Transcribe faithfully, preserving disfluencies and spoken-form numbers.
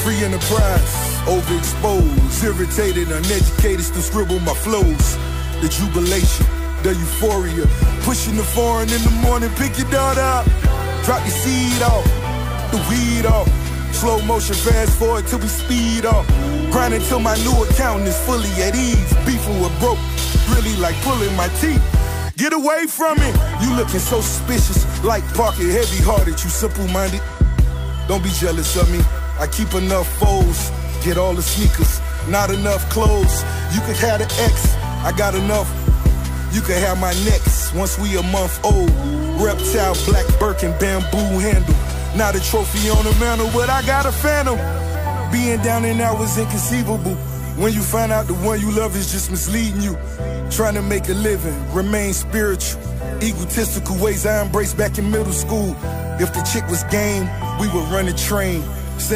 Free enterprise, overexposed, irritated, uneducated, still scribble my flows. The jubilation, the euphoria, pushing the foreign in the morning, pick your daughter up, drop your seed off, the weed off, slow motion, fast forward till we speed off, grinding till my new accountant is fully at ease, beefing with broke, really like pulling my teeth. Get away from me, you looking so suspicious, like Parker, heavy-hearted, you simple-minded. Don't be jealous of me, I keep enough foes, get all the sneakers, not enough clothes. You could have the X, I got enough. You could have my next, once we a month old. Reptile, black Birkin, bamboo handle. Not a trophy on the mantle, but I got a phantom. Being down and out was inconceivable. When you find out the one you love is just misleading you. Trying to make a living, remain spiritual. Egotistical ways I embraced back in middle school. If the chick was game, we would run a train.